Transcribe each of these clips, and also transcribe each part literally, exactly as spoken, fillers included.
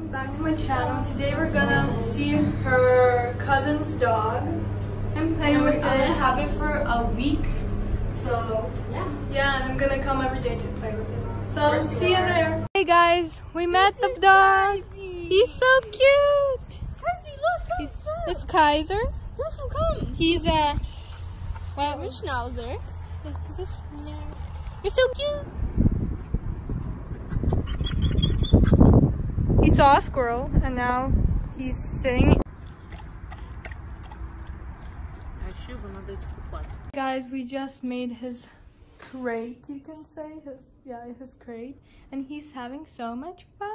Welcome back to my channel. Today we're gonna see her cousin's dog and play with it. I'm gonna have it for a week. So yeah. Yeah, and I'm gonna come every day to play with it. So see you there. Hey guys, we met the dog. He's so cute. Percy, look, come, look. It's Kaiser. Look, come. He's a well, which schnauzer? Is this? You're so cute. He saw a squirrel and now he's sitting. Guys, we just made his crate, you can say. His, yeah, his crate. And he's having so much fun.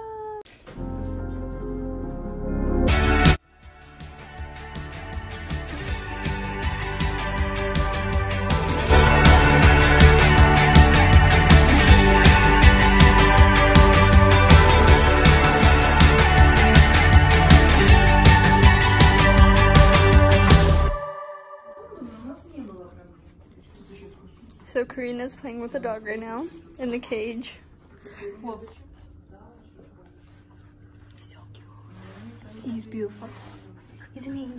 So Karina's playing with the dog right now in the cage. Whoa. He's so cute. He's beautiful. Isn't he?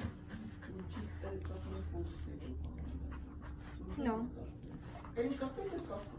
No.